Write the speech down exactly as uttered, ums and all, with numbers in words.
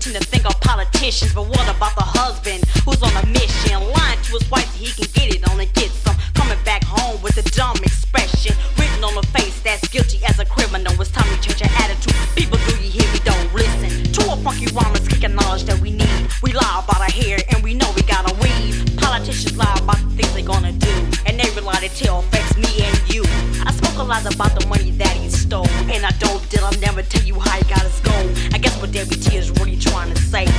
tend to think of politicians, but what about the husband who's on a mission, lying to his wife so he can get it on and get some, coming back home with a dumb expression written on the face that's guilty as a criminal. It's time to change your attitude. People, do you hear me? Don't listen to a funky rhyme that's kicking knowledge that we need. We lie about our hair and we know we gotta weave. Politicians lie about the things they gonna do, and every lie they tell affects me and you. I spoke a lot about the money that he stole, and I don't did I'll never tell you how he got his gold. I guess what Debbie T is really trying to say